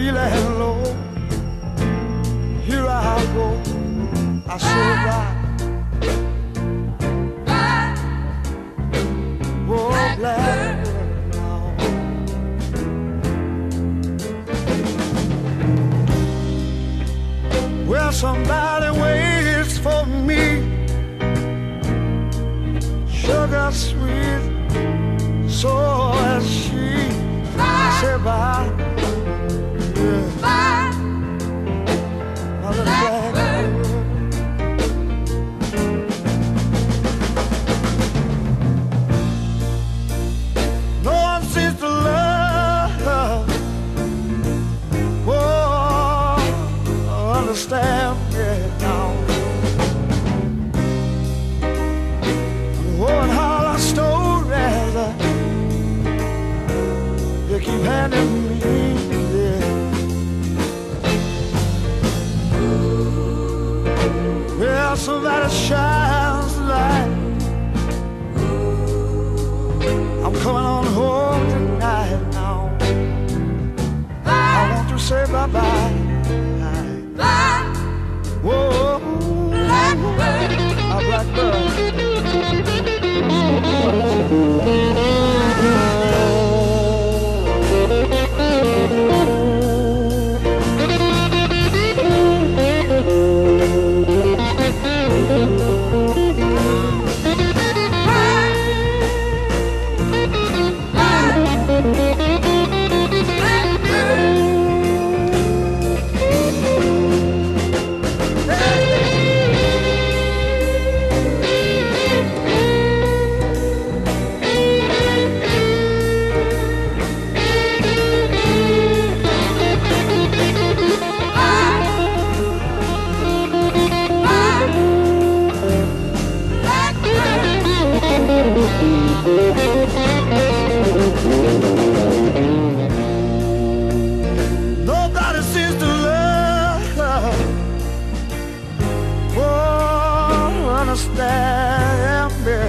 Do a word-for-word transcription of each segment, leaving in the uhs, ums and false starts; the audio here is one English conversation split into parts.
feeling low. Here I go, I say bye. Bye. Oh, Blackbird now. Well, somebody waits for me, sugar sweet, so as she. I say bye. Yeah. Bye. Blackbird. No one seems to love, oh, understand me now. Oh, and all our stories they keep handing me. Well, somebody shines the light. I'm coming on home tonight now. Bye. I want to say bye-bye. Bye. Whoa, Blackbird. A blackbird. Nobody seems to love, oh, understand me.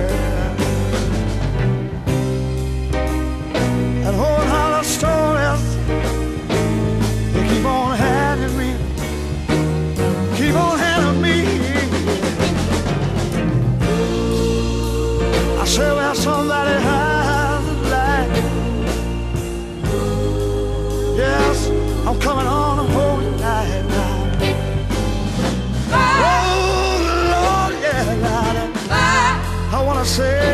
And whole lot of stories they keep on handing me, keep on handing me. I say, well, somebody has a light. Yes, I'm coming on home tonight now. Oh, Lord, yeah, Lord. I wanna say